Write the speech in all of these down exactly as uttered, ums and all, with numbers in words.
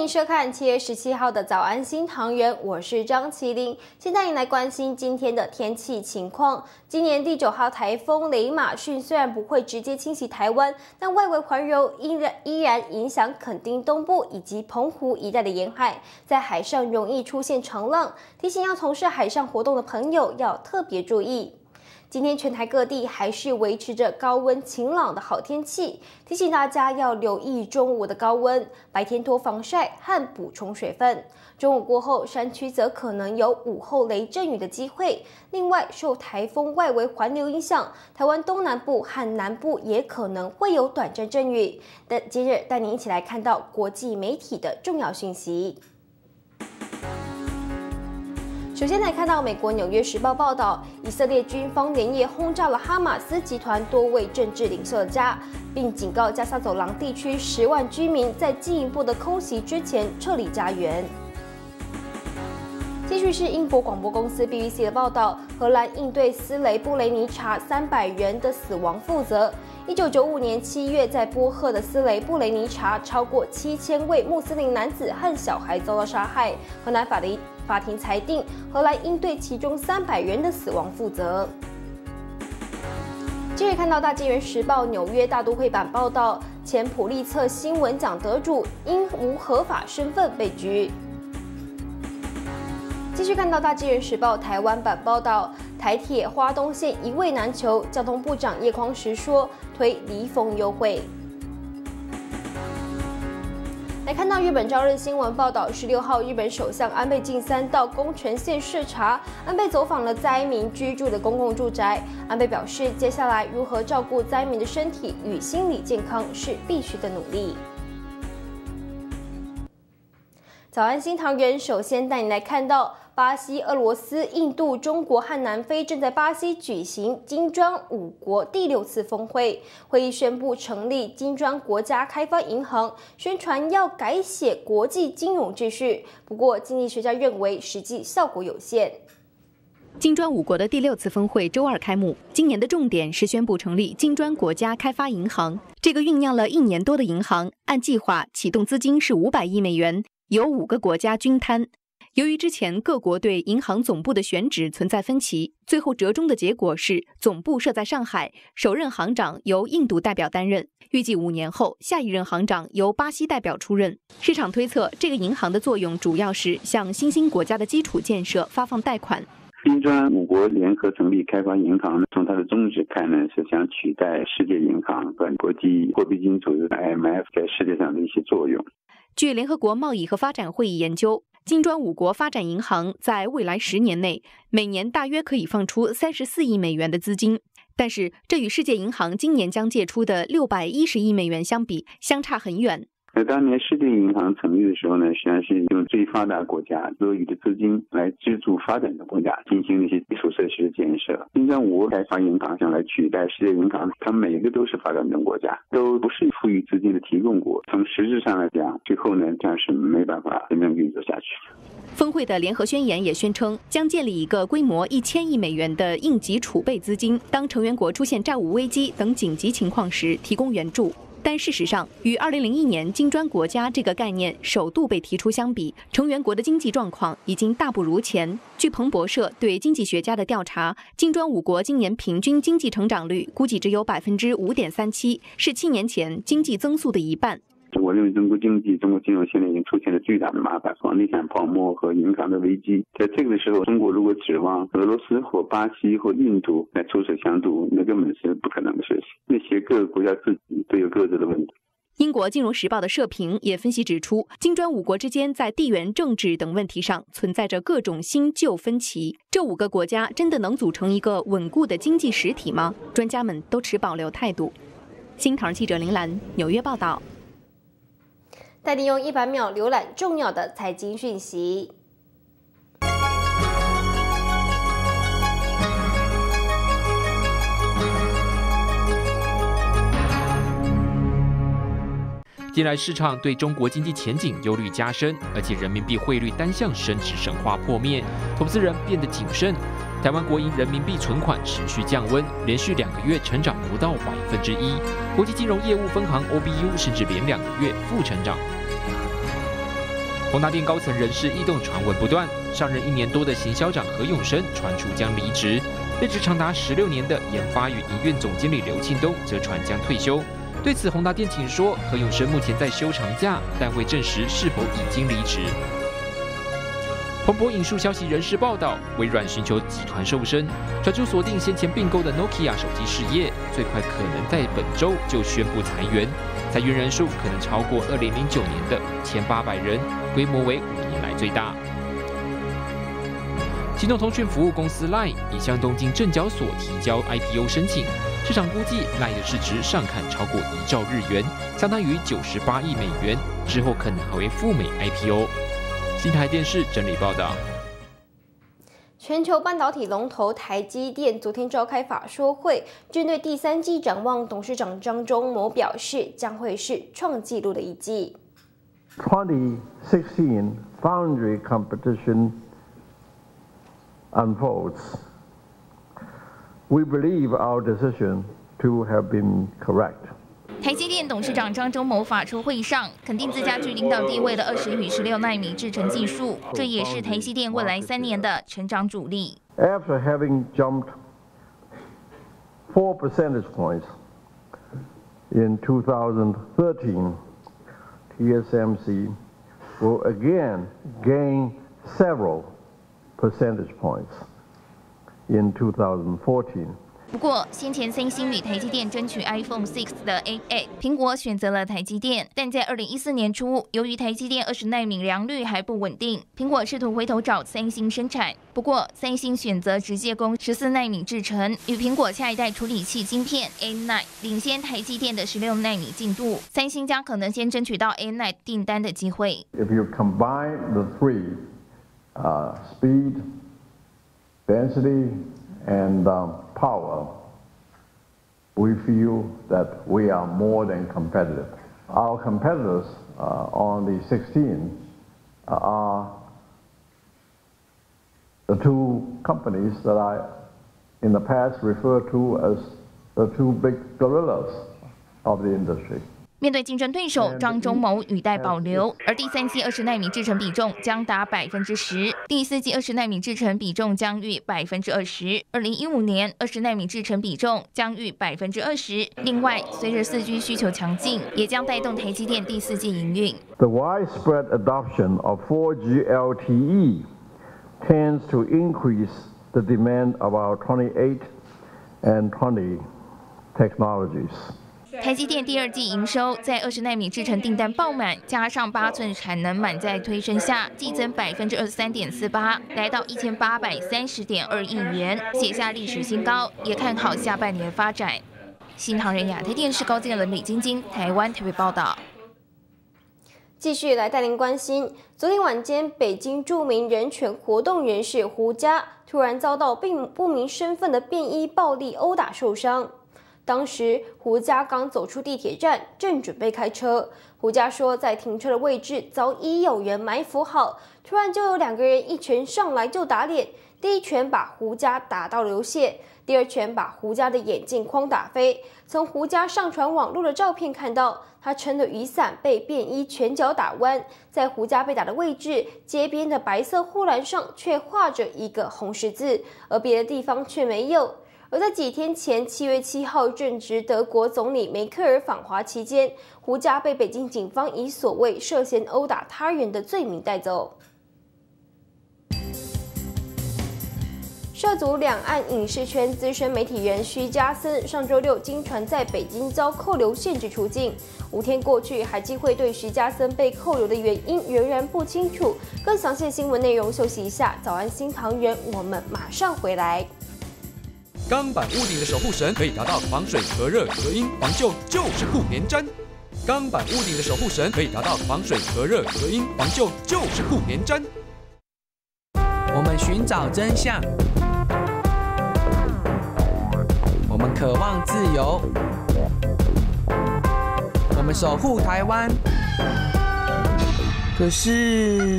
迎收看七月十七号的早安新唐人，我是张麒麟。现在来关心今天的天气情况。今年第九号台风雷马逊虽然不会直接侵袭台湾，但外围环流依然依然影响垦丁东部以及澎湖一带的沿海，在海上容易出现长浪，提醒要从事海上活动的朋友要特别注意。今天全台各地还是维持着高温晴朗的好天气，提醒大家要留意中午的高温，白天多防晒和补充水分。中午过后，山区则可能有午后雷阵雨的机会。另外，受台风外围环流影响，台湾东南部和南部也可能会有短暂阵雨。但接着带您一起来看到国际媒体的重要讯息。首先来看到美国《纽约时报》报道，以色列军方连夜轰炸了哈马斯集团多位政治领袖的家，并警告加萨走廊地区十万居民在进一步的空袭之前撤离家园。继续是英国广播公司 B B C 的报道，荷兰应对斯雷布雷尼察三百人的死亡负责。一九九五年七月，在波赫的斯雷布雷尼察，超过七千位穆斯林男子和小孩遭到杀害。荷兰法的法庭裁定，荷兰应对其中三百人的死亡负责。接着看到《大纪元时报》纽约大都会版报道，前普利策新闻奖得主因无合法身份被拘。继续看到《大纪元时报》台湾版报道，台铁花东线一位难求，交通部长叶匡时说推离峰优惠。来看到日本朝日新闻报道，十六号日本首相安倍晋三到宫城县视察，安倍走访了灾民居住的公共住宅。安倍表示，接下来如何照顾灾民的身体与心理健康是必须的努力。早安新唐人，首先带你来看到巴西、俄罗斯、印度、中国和南非正在巴西举行金砖五国第六次峰会。会议宣布成立金砖国家开发银行，宣传要改写国际金融秩序。不过，经济学家认为实际效果有限。 金砖五国的第六次峰会周二开幕，今年的重点是宣布成立金砖国家开发银行。这个酝酿了一年多的银行，按计划启动资金是五百亿美元，由五个国家均摊。由于之前各国对银行总部的选址存在分歧，最后折中的结果是总部设在上海，首任行长由印度代表担任。预计五年后，下一任行长由巴西代表出任。市场推测，这个银行的作用主要是向新兴国家的基础建设发放贷款。 金砖五国联合成立开发银行，从它的宗旨看呢，是想取代世界银行和国际货币基金组织 I M F 在世界上的一些作用。 据联合国贸易和发展会议研究，金砖五国发展银行在未来十年内，每年大约可以放出三十四亿美元的资金，但是这与世界银行今年将借出的六百一十亿美元相比，相差很远。 那当年世界银行成立的时候呢，实际上是用最发达国家多余的资金来资助发展的国家进行一些基础设施的建设。金砖五国开发银行想来取代世界银行，它每一个都是发展中国家，都不是富裕资金的提供国。从实质上来讲，最后呢，这样是没办法真正运作下去。 峰会的联合宣言也宣称，将建立一个规模一千亿美元的应急储备资金，当成员国出现债务危机等紧急情况时提供援助。但事实上，与二零零一年金砖国家这个概念首度被提出相比，成员国的经济状况已经大不如前。据彭博社对经济学家的调查，金砖五国今年平均经济成长率估计只有百分之五点三七，是七年前经济增速的一半。 我认为中国经济、中国金融现在已经出现了巨大的麻烦，房地产泡沫和银行的危机。在这个时候，中国如果指望俄罗斯或巴西或印度来出手相助，那根本是不可能的事情。那些各个国家自己都有各自的问题。 英国《金融时报》的社评也分析指出，金砖五国之间在地缘政治等问题上存在着各种新旧分歧。这五个国家真的能组成一个稳固的经济实体吗？专家们都持保留态度。新唐记者林兰纽约报道。 带你用一百秒浏览重要的财经讯息。 近来市场对中国经济前景忧虑加深，而且人民币汇率单向升值神话破灭，投资人变得谨慎。台湾国营人民币存款持续降温，连续两个月成长不到百分之一。国际金融业务分行 O B U 甚至连两个月负成长。 宏达电高层人事异动传闻不断，上任一年多的行销长何永生传出将离职，任职长达十六年的研发与营运总经理刘庆东则传将退休。对此，宏达电请说，何永生目前在休长假，但未证实是否已经离职。彭博引述消息人士报道，微软寻求集团瘦身，传出锁定先前并购的 Nokia 手机事业，最快可能在本周就宣布裁员，裁员人数可能超过二零零九年的五千八百人，规模为五年来最大。行动通讯服务公司 Line 已向东京证交所提交 I P O 申请，市场估计 Line 的市值上看超过一兆日元，相当于九十八亿美元，之后可能还会赴美 I P O。新台电视整理报道。 全球半导体龙头台积电昨天召开法说会，针对第三季展望，董事长张忠谋表示，将会是创纪录的一季。 twenty sixteen foundry competition unfolds. We believe our decision to have been correct. 台积电董事长张忠谋法出会上肯定自家具领导地位的二十与十六奈米制程技术，这也是台积电未来三年的成长主力。 After having jumped four percentage points in two thousand thirteen, T S M C will again gain several percentage points in two thousand fourteen. 不过，先前三星与台积电争取 iPhone 六的 A A， 苹果选择了台积电。但在二零一四年初，由于台积电二十奈米良率还不稳定，苹果试图回头找三星生产。不过，三星选择直接供十四奈米制程，与苹果下一代处理器晶片 A 九 领先台积电的十六奈米进度。三星将可能先争取到 A 九 订单的机会。 If you combine the three, uh, speed, density, and um, power, we feel that we are more than competitive. Our competitors uh, on the sixteen are the two companies that I, in the past, referred to as the two big gorillas of the industry. 面对竞争对手，张忠谋语带保留，而第三季二十奈米制程比重将达百分之十，第四季二十奈米制程比重将逾百分之二十，二零一五年二十奈米制程比重将逾百分之二十。另外，随着四 G 需求强劲，也将带动台积电第四季营运。 The widespread adoption of four G L T E tends to increase the demand of our twenty-eight and twenty technologies. 台积电第二季营收在二十奈米制程订单爆满，加上八寸产能满载推升下，季增百分之二十三点四八，来到一千八百三十点二亿元，写下历史新高，也看好下半年发展。新唐人亚太电视高建伦、李晶晶，台湾台北报道。 继续来带您关心，昨天晚间，北京著名人权活动人士胡佳突然遭到并不明身份的便衣暴力殴打受伤。当时胡佳刚走出地铁站，正准备开车。胡佳说，在停车的位置早已有人埋伏好，突然就有两个人一拳上来就打脸。第一拳把胡佳打到流血，第二拳把胡佳的眼镜框打飞。从胡佳上传网络的照片看到，他撑的雨伞被便衣拳脚打弯，在胡佳被打的位置，街边的白色护栏上却画着一个红十字，而别的地方却没有。而在几天前，七月七号正值德国总理梅克尔访华期间，胡佳被北京警方以所谓涉嫌殴打他人的罪名带走。涉足两岸影视圈资深媒体人徐家森上周六经传在北京遭扣留限制出境，五天过去，海基会对徐家森被扣留的原因仍然不清楚。更详细的新闻内容，休息一下。早安新唐人，我们马上回来。 钢板屋顶的守护神可以达到防水、隔热、隔音、防旧，就是酷棉毡。钢板屋顶的守护神可以达到防水、隔热、隔音、防旧，就是酷棉毡。 我们寻找真相，我们渴望自由，我们守护台湾。可是。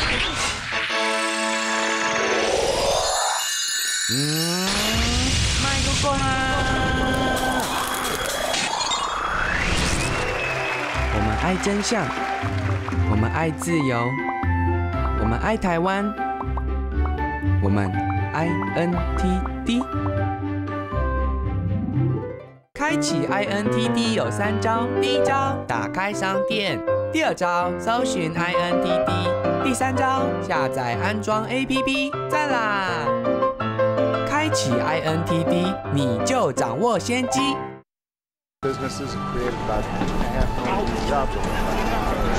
嗯，慢我们爱真相，我们爱自由，我们爱台湾，我们 I N T D。开启 I N T D 有三招：第一招，打开商店；第二招，搜寻 I N T D； 第三招，下载安装 A P P。赞啦！开启 I N T D， 你就掌握先机。 Businesses created about two and a half million jobs over the last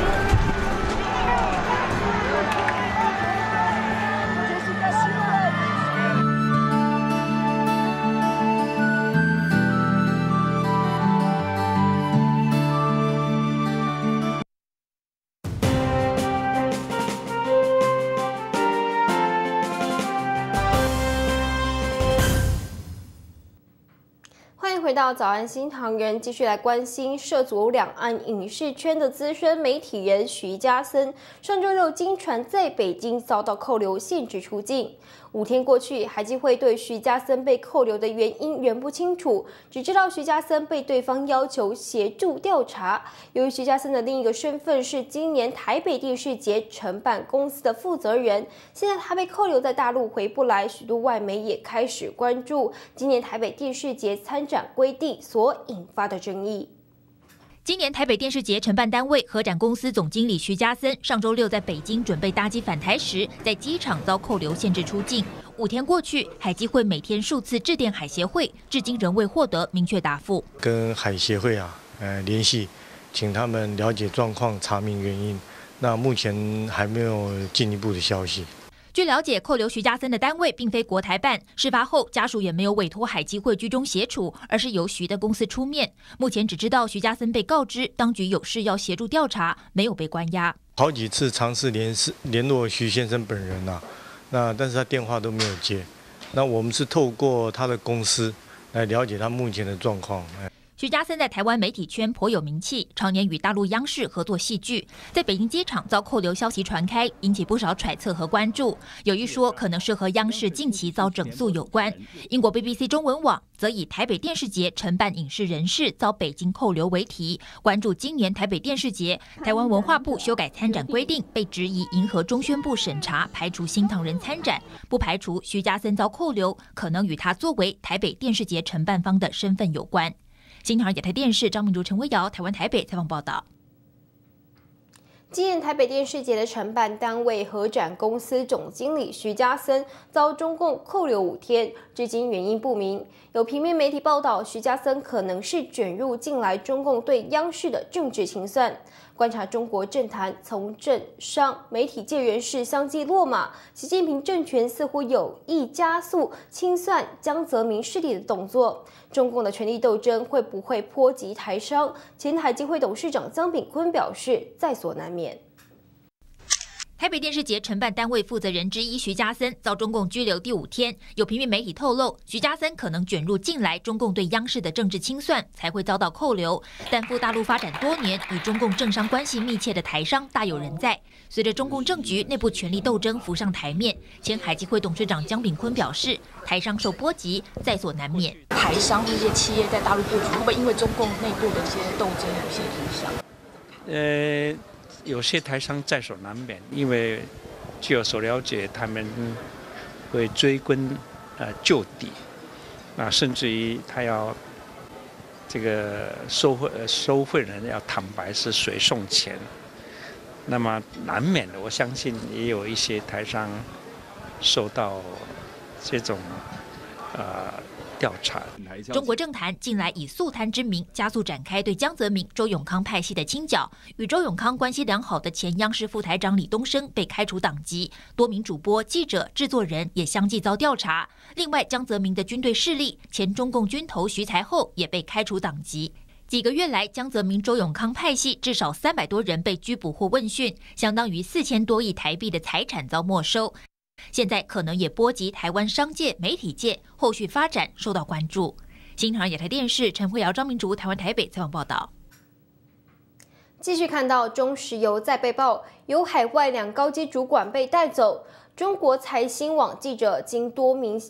回到早安新唐人，继续来关心涉足两岸影视圈的资深媒体人徐嘉森，上周六经传在北京遭到扣留，限制出境。五天过去，海基会对徐嘉森被扣留的原因仍不清楚，只知道徐嘉森被对方要求协助调查。由于徐嘉森的另一个身份是今年台北电视节承办公司的负责人，现在他被扣留在大陆回不来，许多外媒也开始关注今年台北电视节参展规定所引发的争议。 今年台北电视节承办单位合展公司总经理徐嘉森上周六在北京准备搭机返台时，在机场遭扣留，限制出境。五天过去，海基会每天数次致电海协会，至今仍未获得明确答复。 跟海协会啊，呃联系，请他们了解状况，查明原因。那目前还没有进一步的消息。 据了解，扣留徐嘉森的单位并非国台办，事发后家属也没有委托海基会居中协处，而是由徐的公司出面。目前只知道徐嘉森被告知当局有事要协助调查，没有被关押。 好几次尝试联系联络徐先生本人啊，那但是他电话都没有接。那我们是透过他的公司来了解他目前的状况。 徐嘉森在台湾媒体圈颇有名气，常年与大陆央视合作戏剧，在北京机场遭扣留消息传开，引起不少揣测和关注。有一说可能是和央视近期遭整肃有关。英国 B B C 中文网则以台北电视节承办影视人士遭北京扣留为题，关注今年台北电视节台湾文化部修改参展规定，被质疑迎合中宣部审查，排除新唐人参展，不排除徐嘉森遭扣留可能与他作为台北电视节承办方的身份有关。新唐人亚太电视张明竹、陈威瑶，台湾台北采访报道。 今年台北电视节的承办单位合展公司总经理徐嘉森遭中共扣留五天，至今原因不明。有平面媒体报道，徐嘉森可能是卷入近来中共对央视的政治清算。观察中国政坛，从政商媒体界人士相继落马，习近平政权似乎有意加速清算江泽民势力的动作。中共的权力斗争会不会波及台商？前海基会董事长江炳坤表示，在所难免。 台北电视节承办单位负责人之一徐嘉森遭中共拘留第五天，有平面媒体透露，徐嘉森可能卷入近来中共对央视的政治清算，才会遭到扣留。但赴大陆发展多年，与中共政商关系密切的台商大有人在。随着中共政局内部权力斗争浮上台面，前海基会董事长江炳坤表示，台商受波及在所难免。 台商这些企业在大陆布局，会不会因为中共内部的一些斗争有些影响？ 呃。有些台商在所难免，因为据我所了解，他们会追根呃究底，啊，甚至于他要这个收贿收贿人要坦白是谁送钱，那么难免的，我相信也有一些台商受到这种呃。调查。 中国政坛近来以肃贪之名加速展开对江泽民、周永康派系的清剿。与周永康关系良好的前央视副台长李东升被开除党籍，多名主播、记者、制作人也相继遭调查。另外，江泽民的军队势力前中共军头徐才厚也被开除党籍。几个月来，江泽民、周永康派系至少三百多人被拘捕或问讯，相当于四千多亿台币的财产遭没收。现在可能也波及台湾商界、媒体界，后续发展受到关注。新唐人亚太电视陈慧瑶、张明竹，台湾台北采访报道。 继续看到中石油再被曝有海外两高阶主管被带走，中国财新网记者经多名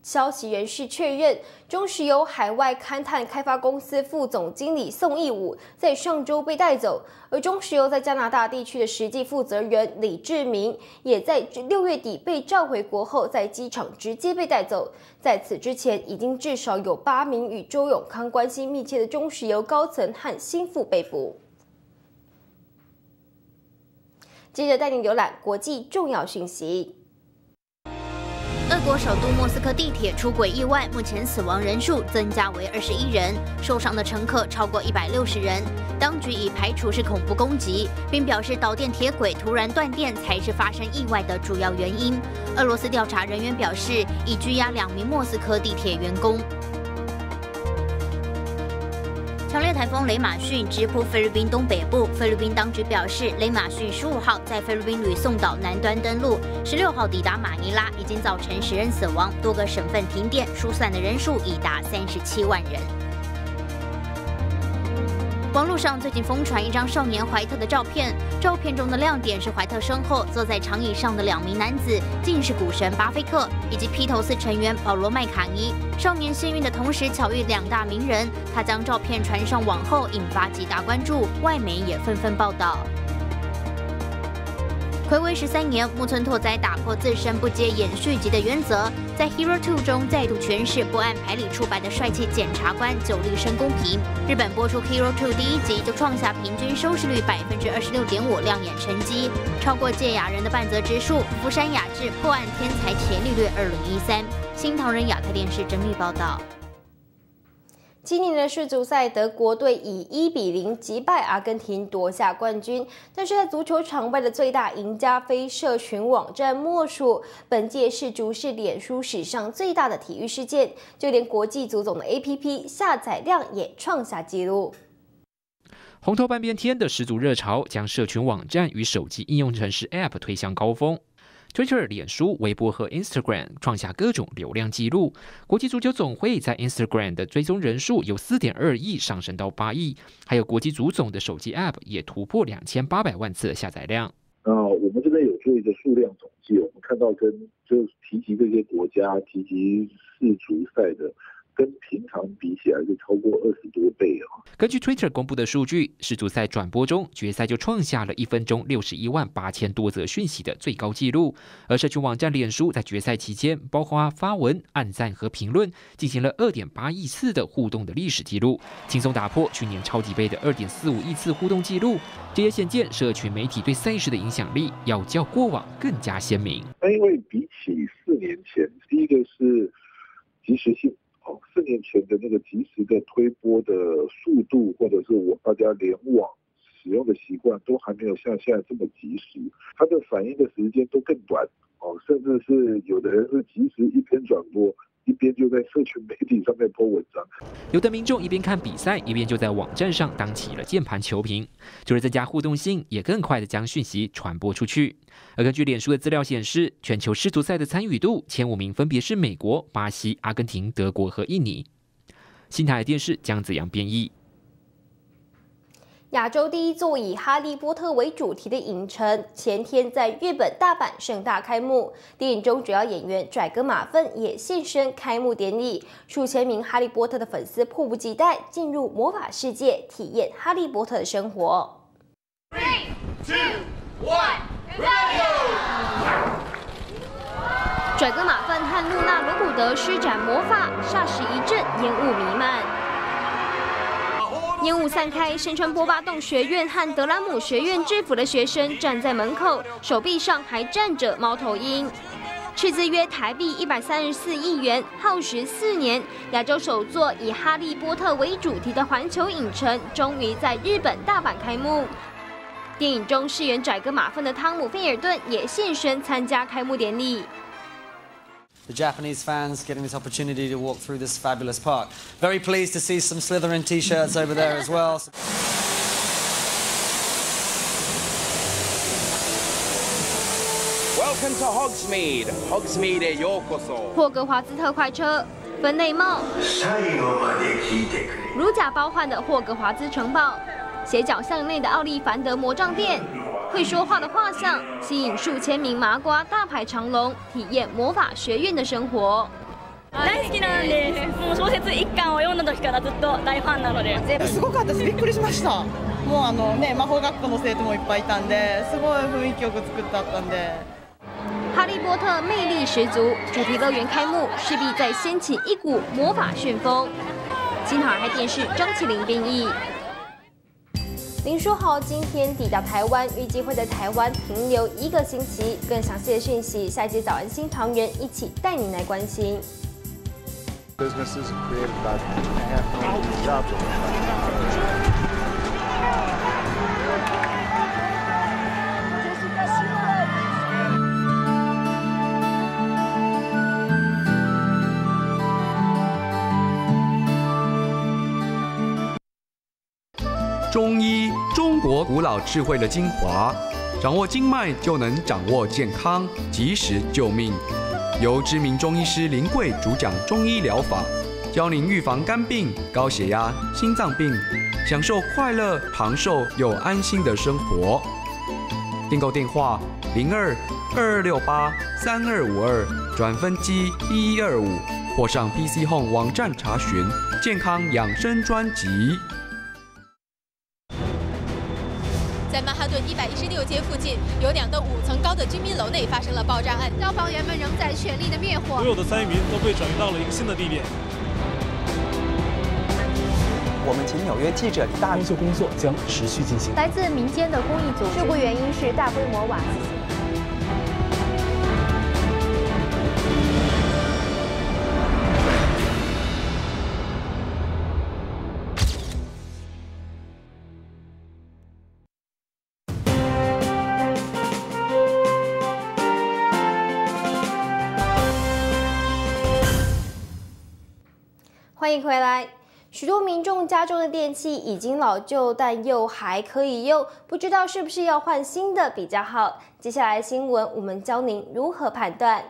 消息人士确认，中石油海外勘探开发公司副总经理宋义武在上周被带走，而中石油在加拿大地区的实际负责人李志明也在六月底被召回国后，在机场直接被带走。在此之前，已经至少有八名与周永康关系密切的中石油高层和心腹被捕。接着带您浏览国际重要讯息。 俄国首都莫斯科地铁出轨意外，目前死亡人数增加为二十一人，受伤的乘客超过一百六十人。当局已排除是恐怖攻击，并表示导电铁轨突然断电才是发生意外的主要原因。俄罗斯调查人员表示，已拘押两名莫斯科地铁员工。强烈台风雷马逊直扑菲律宾东北部，菲律宾当局表示，雷马逊十五号在菲律宾吕宋岛南端登陆，十六号抵达马尼拉，已经造成十人死亡，多个省份停电，疏散的人数已达三十七万人。网络上最近疯传一张少年怀特的照片，照片中的亮点是怀特身后坐在长椅上的两名男子，竟是股神巴菲特以及披头士成员保罗麦卡尼。少年幸运的同时巧遇两大名人，他将照片传上网后引发极大关注，外媒也纷纷报道。睽违十三年，木村拓哉打破自身不接演续集的原则，在《Hero 二》中再度诠释不按牌理出牌的帅气检察官久利生公平。日本播出《Hero 二》第一集就创下平均收视率百分之二十六点五亮眼成绩，超过芥雅人的半泽直树、福山雅治破案天才伽利略二零一三。新唐人亚太电视整理报道。 今年的世足赛，德国队以一比零击败阿根廷夺下冠军。但是在足球场外的最大赢家非社群网站莫属，本届世足是脸书史上最大的体育事件，就连国际足总的 A P P 下载量也创下纪录。 红头半边天的世足热潮，将社群网站与手机应用程式 App 推向高峰。Twitter、脸书、微博和 Instagram 创下各种流量纪录。国际足球总会在 Instagram 的追踪人数由 四点二亿上升到八亿，还有国际足总的手机 App 也突破两千八百万次的下载量。 呃，我们这边有做一个数量统计，我们看到跟就提及这些国家提及世足赛的，跟平常比起来是超过二十多倍啊！ 根据 Twitter 公布的数据，世足赛转播中，决赛就创下了一分钟六十一万八千多则讯息的最高纪录。而社群网站脸书在决赛期间，包括发文、按赞和评论，进行了二点八亿次的互动的历史记录，轻松打破去年超级杯的二点四五亿次互动记录。这也显见社群媒体对赛事的影响力要较过往更加鲜明。 那因为比起四年前，第一个是及时性。哦，四年前的那个及时的推播的速度，或者是我大家联网使用的习惯，都还没有像现在这么及时，它的反应的时间都更短。哦，甚至是有的人是及时一边转播，一边就在社群媒体上面 po 文章。 有的民众一边看比赛，一边就在网站上当起了键盘球评，除了增加互动性，也更快的将讯息传播出去。而根据脸书的资料显示，全球世足赛的参与度前五名分别是美国、巴西、阿根廷、德国和印尼。新台电视江子阳编译。 亚洲第一座以哈利波特为主题的影城，前天在日本大阪盛大开幕。电影中主要演员拽哥马粪也现身开幕典礼，数千名哈利波特的粉丝迫不及待进入魔法世界，体验哈利波特的生活。 Three, two, one, ready! 拽哥马粪和露娜罗古德施展魔法，霎时一阵烟雾弥漫。烟雾散开，身穿波巴洞学院和德拉姆学院制服的学生站在门口，手臂上还站着猫头鹰。斥资约台币一百三十四亿元，耗时四年，亚洲首座以哈利波特为主题的环球影城，终于在日本大阪开幕。电影中饰演拽哥马粪的汤姆·菲尔顿也现身参加开幕典礼。 The Japanese fans getting this opportunity to walk through this fabulous park. Very pleased to see some Slytherin t-shirts over there as well. Welcome to Hogsmeade. Hogsmeade へようこそ。 霍格华兹特快车、分类帽、如假包换的霍格华兹城堡、斜角巷内的奥利凡德魔杖店。会说话的画像吸引数千名麻瓜大排长龙，体验魔法学院的生活。 大好きなんです。もう小説一巻を読んだ時からずっと大ファンなので。 すごかったです。びっくりしました。もうあのね魔法学校の生徒もいっぱいいたんで、すごい雰囲気よく作ってあったんで。 哈利波特魅力十足，主题乐园开幕势必再掀起一股魔法旋风。新唐人电视张启麟编译。林书豪今天抵达台湾，预计会在台湾停留一个星期。更详细的讯息，下一节早安新唐人一起带您来关心。 Businesses have created about two and a half million jobs over the last five years. 中医，中国古老智慧的精华，掌握经脉就能掌握健康，及时救命。由知名中医师林贵主讲中医疗法，教您预防肝病、高血压、心脏病，享受快乐、长寿又安心的生活。订购电话零二二二六八三二五二，转分机一一二五，或上 P C Home 网站查询健康养生专辑。 在曼哈顿一百一十六街附近，有两栋五层高的居民楼内发生了爆炸案，消防员们仍在全力的灭火。 所有的灾民都被转移到了一个新的地点。 我们请纽约记者李大搜救工作将持续进行。 来自民间的公益组织，事故原因是大规模瓦斯。欢迎回来。许多民众家中的电器已经老旧，但又还可以用，不知道是不是要换新的比较好？接下来新闻我们教您如何判断。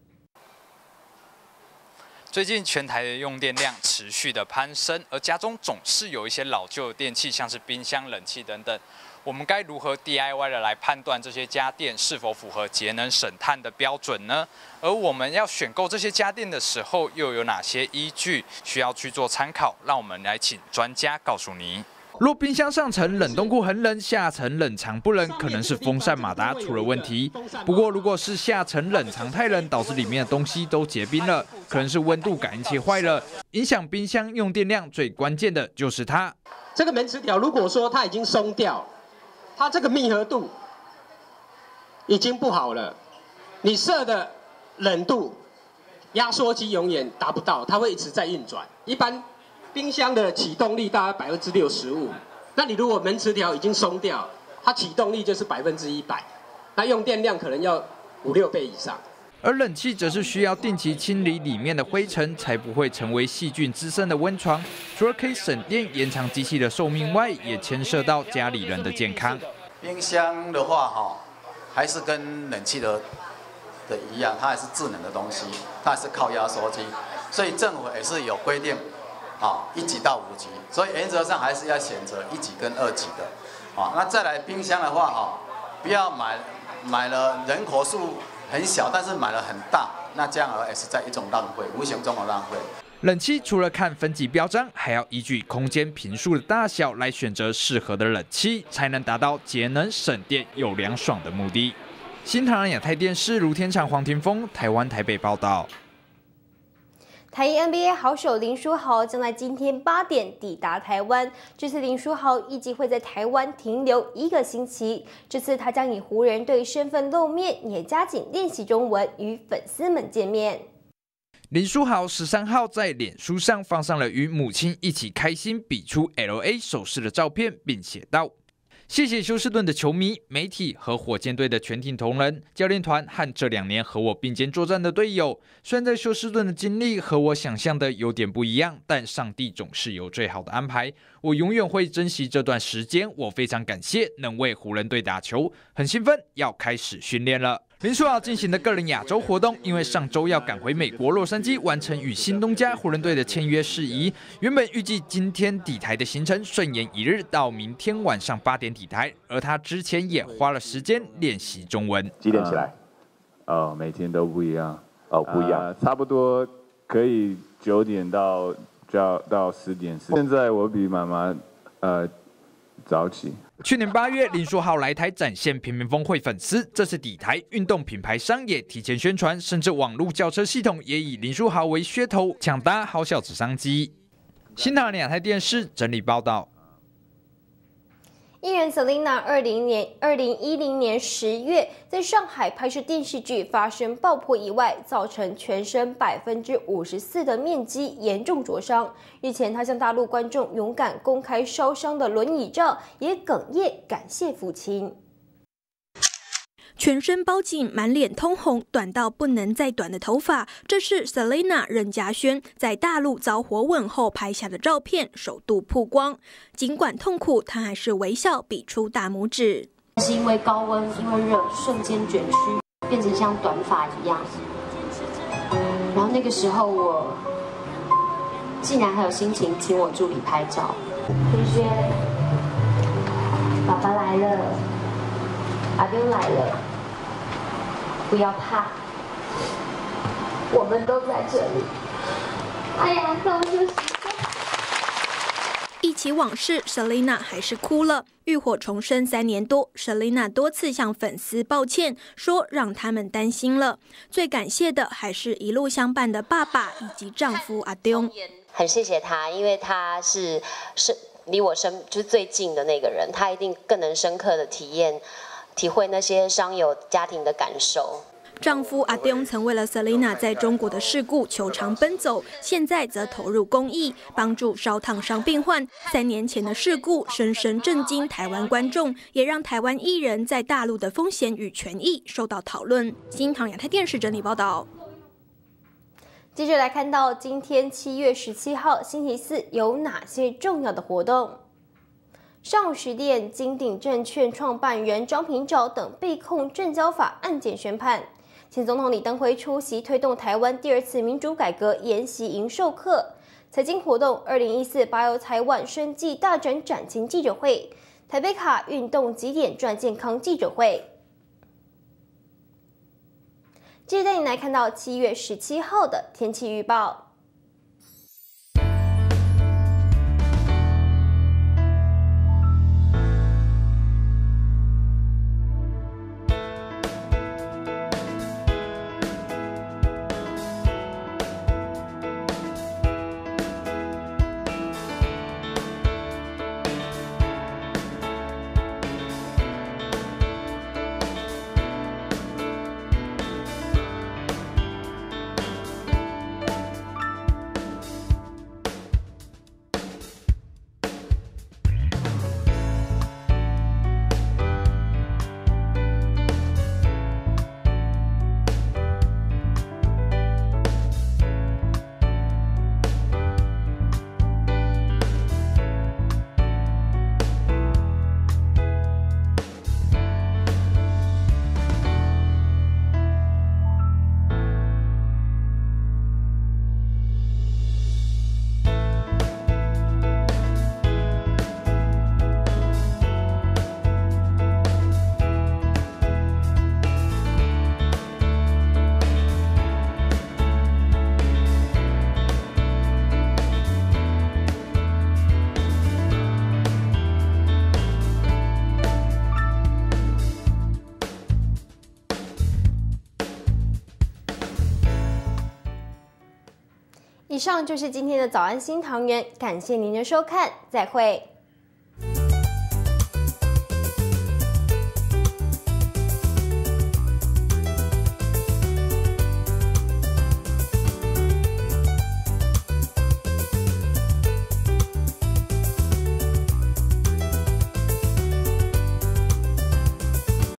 最近全台的用电量持续的攀升，而家中总是有一些老旧的电器，像是冰箱、冷气等等。我们该如何 D I Y 的来判断这些家电是否符合节能省碳的标准呢？而我们要选购这些家电的时候，又有哪些依据需要去做参考？让我们来请专家告诉您。若冰箱上层冷冻库很冷，下层冷藏不冷，可能是风扇马达出了问题。不过，如果是下层冷藏太冷，导致里面的东西都结冰了，可能是温度感应器坏了。影响冰箱用电量最关键的就是它。 这个门磁条如果说它已经松掉，它这个密合度已经不好了，你设的冷度压缩机永远达不到，它会一直在运转。一般冰箱的启动力大概百分之六十五，那你如果门磁条已经松掉，它启动力就是百分之一百，那用电量可能要五六倍以上。 而冷气则是需要定期清理里面的灰尘，才不会成为细菌滋生的温床。除了可以省电、延长机器的寿命外，也牵涉到家里人的健康。 冰箱的话，哈，还是跟冷气的的一样，它还是智能的东西，它还是靠压缩机，所以政府也是有规定，啊，一级到五级，所以原则上还是要选择一级跟二级的，啊，那再来冰箱的话，哈，不要买买了人口数很小，但是买了很大，那这样而也是在一种浪费，无形中的浪费。 冷气除了看分级标章，还要依据空间坪数的大小来选择适合的冷气，才能达到节能省电又凉爽的目的。新唐人亚太电视卢天祥、黄庭锋，台湾台北报道。台一 N B A 好手林书豪将在今天八点抵达台湾。这次林书豪预计会在台湾停留一个星期。这次他将以湖人队身份露面，也加紧练习中文，与粉丝们见面。林书豪十三号在脸书上放上了与母亲一起开心比出 L A 手势的照片，并写道：“谢谢休斯顿的球迷、媒体和火箭队的全体同仁、教练团和这两年和我并肩作战的队友。虽然在休斯顿的经历和我想象的有点不一样，但上帝总是有最好的安排。我永远会珍惜这段时间。我非常感谢能为湖人队打球，很兴奋要开始训练了。”林书豪进行的个人亚洲活动，因为上周要赶回美国洛杉矶完成与新东家湖人队的签约事宜，原本预计今天抵台的行程顺延一日，到明天晚上八点抵台。而他之前也花了时间练习中文。 几点起来？ 呃，每天都不一样。 哦，不一样、 呃，差不多可以九点到到到十点。现在我比妈妈呃早起。 去年八月，林书豪来台展现平民峰会粉丝，这次抵台，运动品牌商也提前宣传，甚至网络轿车系统也以林书豪为噱头，抢搭好小子商机。新唐人亚太电视整理报道。 艺人 Selina 二零年二零一零年十月在上海拍摄电视剧发生爆破意外，造成全身百分之五十四的面积严重灼伤。日前，他向大陆观众勇敢公开烧伤的轮椅照，也哽咽感谢父亲。 全身包紧，满脸通红，短到不能再短的头发，这是 Selina 任嘉萱在大陆遭火吻后拍下的照片，首度曝光。尽管痛苦，她还是微笑比出大拇指。 是因为高温，因为热，瞬间卷曲，变成像短发一样。然后那个时候我竟然还有心情请我助理拍照。萱萱，爸爸来了，阿丢来了。不要怕，我们都在这里。哎呀，那我就忆起往事 ，Selina 还是哭了。浴火重生三年多 ，Selina 多次向粉丝抱歉，说让他们担心了。最感谢的还是一路相伴的爸爸以及丈夫阿东。 很谢谢他，因为他是是离我身就是最近的那个人，他一定更能深刻的体验。体会那些伤友家庭的感受。 丈夫阿东曾为了 Selina 在中国的事故求偿奔走，现在则投入公益，帮助烧烫伤病患。三年前的事故深深震惊台湾观众，也让台湾艺人在大陆的风险与权益受到讨论。新唐亚太电视整理报道。 接着来看到今天七月十七号星期四有哪些重要的活动。上午十点，金鼎证券创办人张平照等被控证交法案件宣判。前总统李登辉出席推动台湾第二次民主改革研习营授课。财经活动二零一四 Bio 台湾生技大展展前记者会，台北卡运动几点赚健康记者会。接着带你来看到七月十七号的天气预报。以上就是今天的早安新唐人，感谢您的收看，再会。